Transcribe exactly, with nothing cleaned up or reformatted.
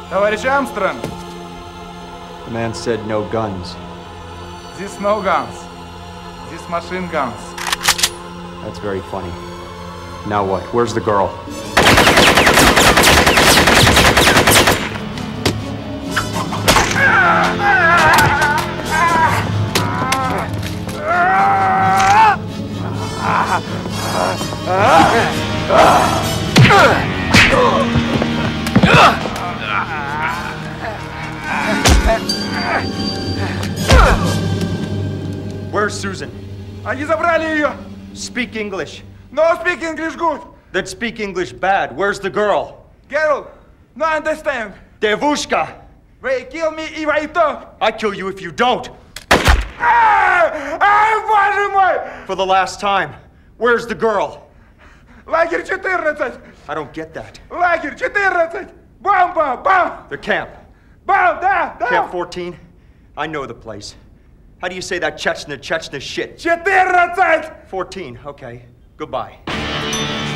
Товарищ Армстронг! The man said no guns. This no guns. This machine guns. That's very funny. Now what? Where's the girl? Where's Susan? Они забрали ее. Speak English. No speak English good. Then speak English bad. Where's the girl? Girl, no understand. Devushka! They kill me if I talk. I kill you if you don't. Ай, боже мой! For the last time. Where's the girl? Лагерь четырнадцать. I don't get that. Лагерь четырнадцать. Бомба, бам. Their camp. Бам, да, да. Camp fourteen? I know the place. How do you say that Chechnya, Chechnya shit? четырнадцать. fourteen, okay. Goodbye.